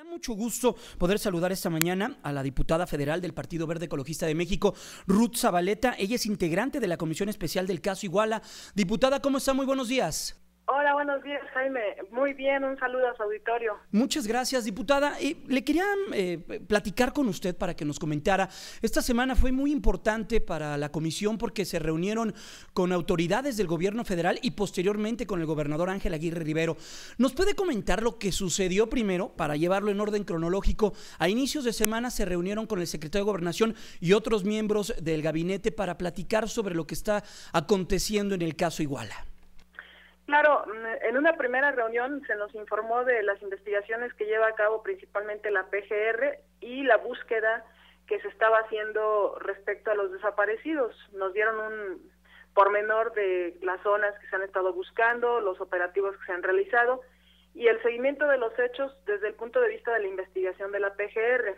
Da mucho gusto poder saludar esta mañana a la diputada federal del Partido Verde Ecologista de México, Ruth Zabaleta. Ella es integrante de la Comisión Especial del Caso Iguala. Diputada, ¿cómo está? Muy buenos días. Hola, buenos días, Jaime. Muy bien, un saludo a su auditorio. Muchas gracias, diputada. Le quería platicar con usted para que nos comentara. Esta semana fue muy importante para la comisión porque se reunieron con autoridades del gobierno federal y posteriormente con el gobernador Ángel Aguirre Rivero. ¿Nos puede comentar lo que sucedió primero para llevarlo en orden cronológico? A inicios de semana se reunieron con el secretario de Gobernación y otros miembros del gabinete para platicar sobre lo que está aconteciendo en el caso Iguala. Claro, en una primera reunión se nos informó de las investigaciones que lleva a cabo principalmente la PGR y la búsqueda que se estaba haciendo respecto a los desaparecidos. Nos dieron un pormenor de las zonas que se han estado buscando, los operativos que se han realizado y el seguimiento de los hechos desde el punto de vista de la investigación de la PGR.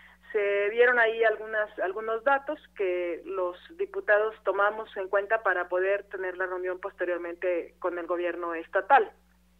Se dieron ahí algunos datos que los diputados tomamos en cuenta para poder tener la reunión posteriormente con el gobierno estatal.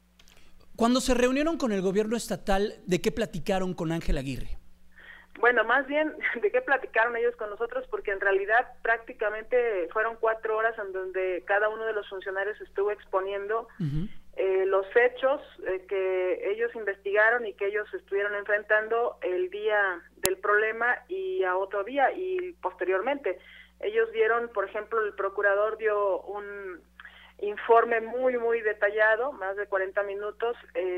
Cuando se reunieron con el gobierno estatal, ¿de qué platicaron con Ángel Aguirre? Bueno, más bien de qué platicaron ellos con nosotros, porque en realidad prácticamente fueron 4 horas en donde cada uno de los funcionarios estuvo exponiendo los hechos que ellos investigaron y que ellos estuvieron enfrentando el día del problema y a otro día y posteriormente. Ellos dieron, por ejemplo, el procurador dio un informe muy detallado, más de 40 minutos,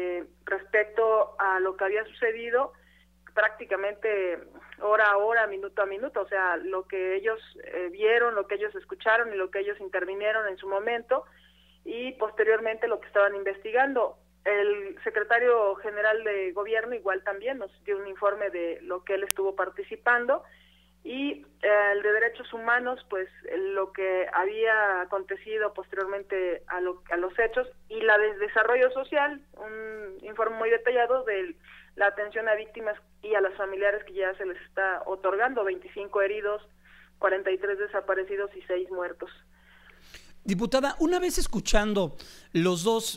respecto a lo que había sucedido, prácticamente hora a hora, minuto a minuto, o sea, lo que ellos vieron, lo que ellos escucharon y lo que ellos intervinieron en su momento y posteriormente lo que estaban investigando. El secretario general de gobierno igual también nos dio un informe de lo que él estuvo participando y el de derechos humanos, pues lo que había acontecido posteriormente a los hechos y la de desarrollo social, un informe muy detallado de la atención a víctimas y a las familiares que ya se les está otorgando, 25 heridos, 43 desaparecidos y 6 muertos. Diputada, una vez escuchando los dos,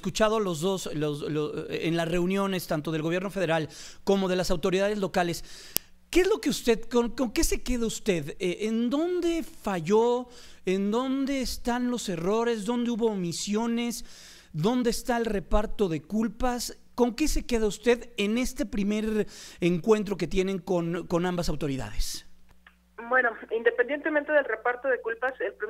en las reuniones tanto del gobierno federal como de las autoridades locales, ¿qué es lo que usted, con qué se queda usted? ¿En dónde falló? ¿En dónde están los errores? ¿Dónde hubo omisiones? ¿Dónde está el reparto de culpas? ¿Con qué se queda usted en este primer encuentro que tienen con ambas autoridades? Bueno, independientemente del reparto de culpas,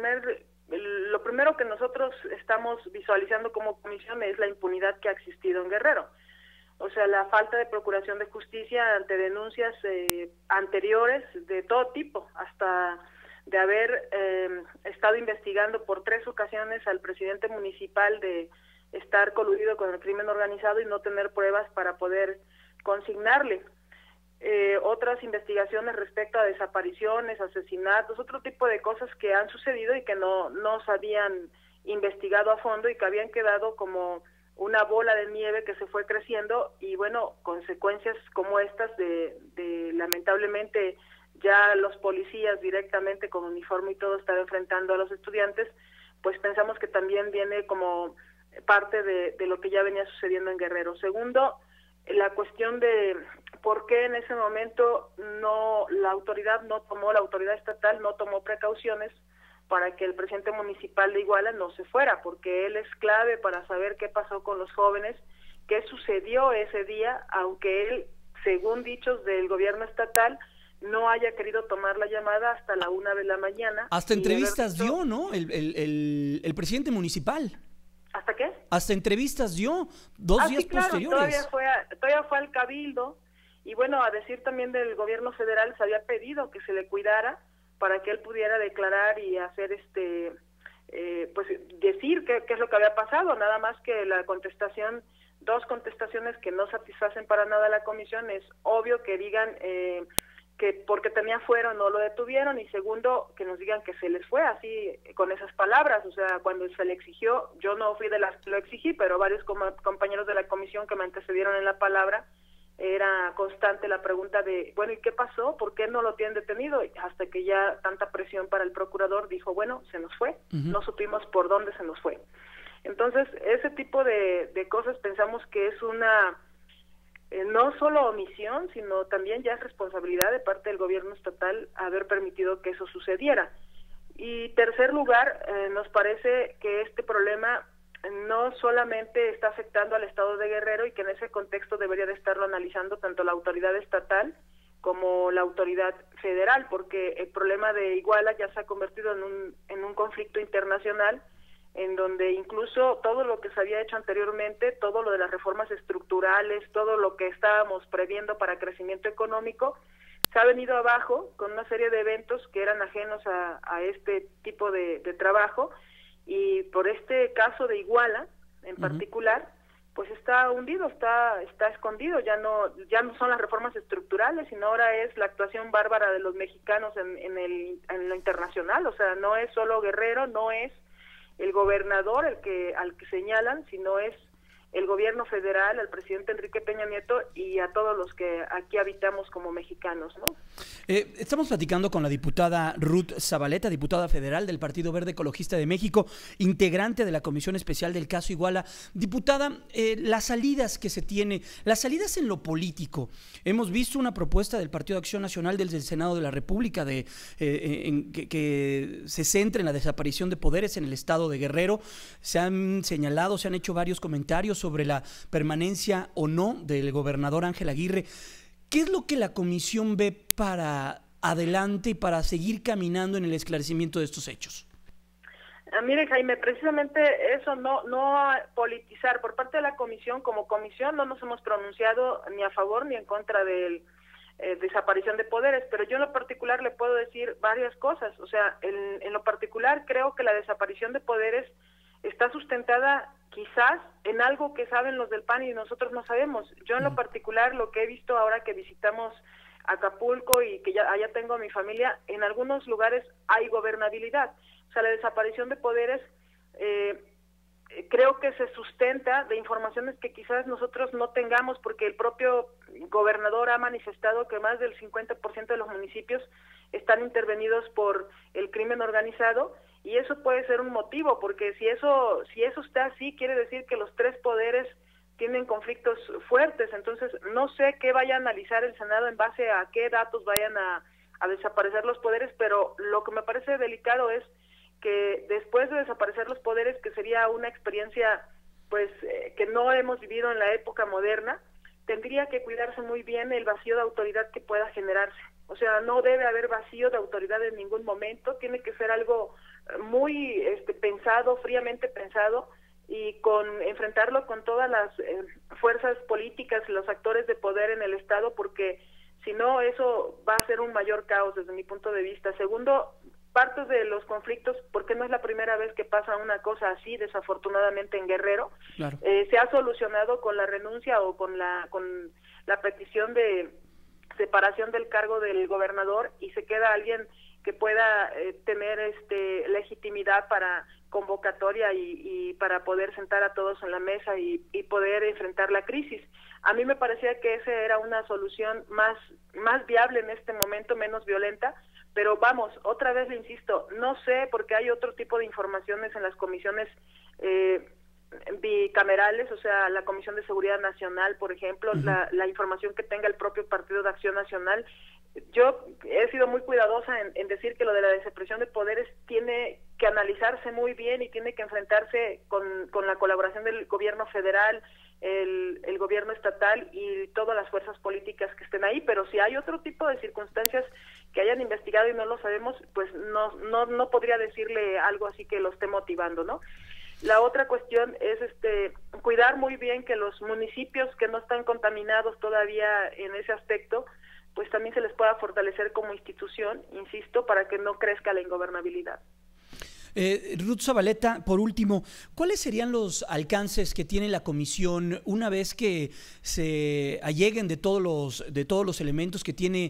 lo primero que nosotros estamos visualizando como comisión es la impunidad que ha existido en Guerrero. O sea, la falta de procuración de justicia ante denuncias anteriores de todo tipo, hasta de haber estado investigando por 3 ocasiones al presidente municipal de estar coludido con el crimen organizado y no tener pruebas para poder consignarle. Otras investigaciones respecto a desapariciones, asesinatos, otro tipo de cosas que han sucedido y que no se habían investigado a fondo y que habían quedado como una bola de nieve que se fue creciendo y bueno, consecuencias como estas de lamentablemente ya los policías directamente con uniforme y todo están enfrentando a los estudiantes, pues pensamos que también viene como parte de lo que ya venía sucediendo en Guerrero. Segundo, la cuestión de por qué en ese momento la autoridad estatal no tomó precauciones para que el presidente municipal de Iguala no se fuera, porque él es clave para saber qué pasó con los jóvenes, qué sucedió ese día, aunque él, según dichos del gobierno estatal, no haya querido tomar la llamada hasta la 1 de la mañana. Hasta entrevistas dio, ¿no? El presidente municipal. ¿Hasta qué? Hasta entrevistas dio 2 días posteriores. Todavía fue al cabildo y bueno, a decir también del gobierno federal se había pedido que se le cuidara para que él pudiera declarar y hacer pues decir qué es lo que había pasado, nada más que la contestación, 2 contestaciones que no satisfacen para nada a la comisión. Es obvio que digan que porque tenía fuero no lo detuvieron y segundo, que nos digan que se les fue así con esas palabras. O sea, cuando se le exigió, yo no fui de las que lo exigí, pero varios compañeros de la comisión que me antecedieron en la palabra, era constante la pregunta de, bueno, ¿y qué pasó? ¿Por qué no lo tienen detenido? Hasta que ya tanta presión para el procurador dijo, bueno, se nos fue, no supimos por dónde se nos fue. Entonces, ese tipo de cosas pensamos que es una no solo omisión, sino también ya es responsabilidad de parte del gobierno estatal haber permitido que eso sucediera. Y tercer lugar, nos parece que este problema no solamente está afectando al estado de Guerrero y que en ese contexto debería de estarlo analizando tanto la autoridad estatal como la autoridad federal, porque el problema de Iguala ya se ha convertido en un conflicto internacional en donde incluso todo lo que se había hecho anteriormente, todo lo de las reformas estructurales, todo lo que estábamos previendo para crecimiento económico, se ha venido abajo con una serie de eventos que eran ajenos a este tipo de trabajo, y por este caso de Iguala en particular, pues está hundido, está escondido, ya no son las reformas estructurales, sino ahora es la actuación bárbara de los mexicanos en lo internacional. O sea, no es solo Guerrero, no es el gobernador al que señalan, sino es el gobierno federal, al presidente Enrique Peña Nieto y a todos los que aquí habitamos como mexicanos, ¿no? Estamos platicando con la diputada Ruth Zabaleta, diputada federal del Partido Verde Ecologista de México, integrante de la Comisión Especial del caso Iguala. Diputada, las salidas que se tiene, las salidas en lo político. Hemos visto una propuesta del Partido de Acción Nacional desde el Senado de la República que se centra en la desaparición de poderes en el estado de Guerrero. Se han señalado, se han hecho varios comentarios sobre la permanencia o no del gobernador Ángel Aguirre. ¿Qué es lo que la comisión ve para adelante y para seguir caminando en el esclarecimiento de estos hechos? Mire, Jaime, precisamente eso, no politizar. Por parte de la comisión, como comisión, no nos hemos pronunciado ni a favor ni en contra de desaparición de poderes, pero yo en lo particular le puedo decir varias cosas. O sea, en lo particular creo que la desaparición de poderes está sustentada quizás en algo que saben los del PAN y nosotros no sabemos. Yo en lo particular lo que he visto ahora que visitamos Acapulco y que ya allá tengo a mi familia, en algunos lugares hay gobernabilidad. O sea, la desaparición de poderes creo que se sustenta de informaciones que quizás nosotros no tengamos, porque el propio gobernador ha manifestado que más del 50% de los municipios están intervenidos por el crimen organizado, y eso puede ser un motivo, porque si eso está así, quiere decir que los tres poderes tienen conflictos fuertes. Entonces no sé qué vaya a analizar el Senado en base a qué datos vayan a desaparecer los poderes, pero lo que me parece delicado es que después de desaparecer los poderes, que sería una experiencia pues que no hemos vivido en la época moderna, tendría que cuidarse muy bien el vacío de autoridad que pueda generarse. O sea, no debe haber vacío de autoridad en ningún momento, tiene que ser algo muy pensado, fríamente pensado, y enfrentarlo con todas las fuerzas políticas y los actores de poder en el Estado, porque si no, eso va a ser un mayor caos desde mi punto de vista. Segundo, parte de los conflictos, porque no es la primera vez que pasa una cosa así, desafortunadamente en Guerrero. Claro. Se ha solucionado con la renuncia o con la petición de separación del cargo del gobernador, y se queda alguien que pueda tener legitimidad para convocatoria y para poder sentar a todos en la mesa y poder enfrentar la crisis. A mí me parecía que esa era una solución más viable en este momento, menos violenta, pero vamos, otra vez le insisto, no sé, porque hay otro tipo de informaciones en las comisiones bicamerales, o sea, la Comisión de Seguridad Nacional, por ejemplo, la información que tenga el propio Partido de Acción Nacional. Yo he sido muy cuidadosa en decir que lo de la desaparición de poderes tiene que analizarse muy bien y tiene que enfrentarse con la colaboración del gobierno federal, el gobierno estatal y todas las fuerzas políticas que estén ahí, pero si hay otro tipo de circunstancias que hayan investigado y no lo sabemos, pues no podría decirle algo así que lo esté motivando, ¿no? La otra cuestión es cuidar muy bien que los municipios que no están contaminados todavía en ese aspecto, pues también se les pueda fortalecer como institución, insisto, para que no crezca la ingobernabilidad. Ruth Zabaleta, por último, ¿cuáles serían los alcances que tiene la comisión una vez que se alleguen de todos los elementos que tiene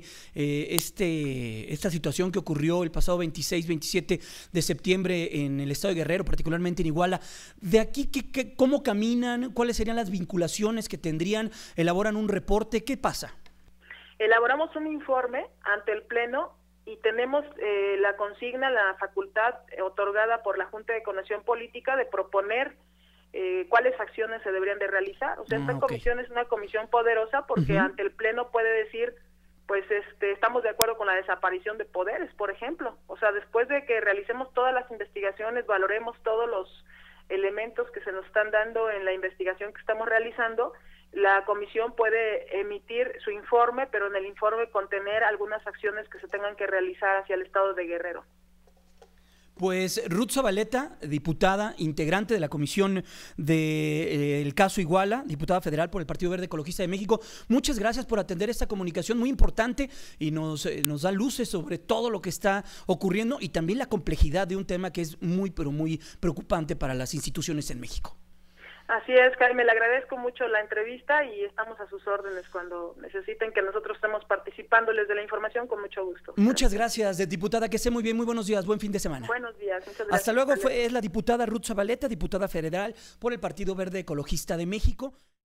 esta situación que ocurrió el pasado 26-27 de septiembre en el estado de Guerrero, particularmente en Iguala? De aquí, ¿cómo caminan? ¿Cuáles serían las vinculaciones que tendrían? ¿Elaboran un reporte? ¿Qué pasa? Elaboramos un informe ante el Pleno y tenemos la consigna, la facultad otorgada por la Junta de Coordinación Política de proponer cuáles acciones se deberían de realizar. O sea, esta ok. comisión es una comisión poderosa porque ante el Pleno puede decir, pues estamos de acuerdo con la desaparición de poderes, por ejemplo. O sea, después de que realicemos todas las investigaciones, valoremos todos los elementos que se nos están dando en la investigación que estamos realizando, la comisión puede emitir su informe, pero en el informe contener algunas acciones que se tengan que realizar hacia el estado de Guerrero. Pues Ruth Zabaleta, diputada, integrante de la comisión del caso Iguala, diputada federal por el Partido Verde Ecologista de México, muchas gracias por atender esta comunicación muy importante y nos da luces sobre todo lo que está ocurriendo y también la complejidad de un tema que es muy, pero muy preocupante para las instituciones en México. Así es, Jaime, le agradezco mucho la entrevista y estamos a sus órdenes cuando necesiten que nosotros estemos participándoles de la información, con mucho gusto. Muchas gracias, diputada, que esté muy bien, muy buenos días, buen fin de semana. Buenos días, muchas gracias. Hasta luego, es la diputada Ruth Zabaleta, diputada federal por el Partido Verde Ecologista de México.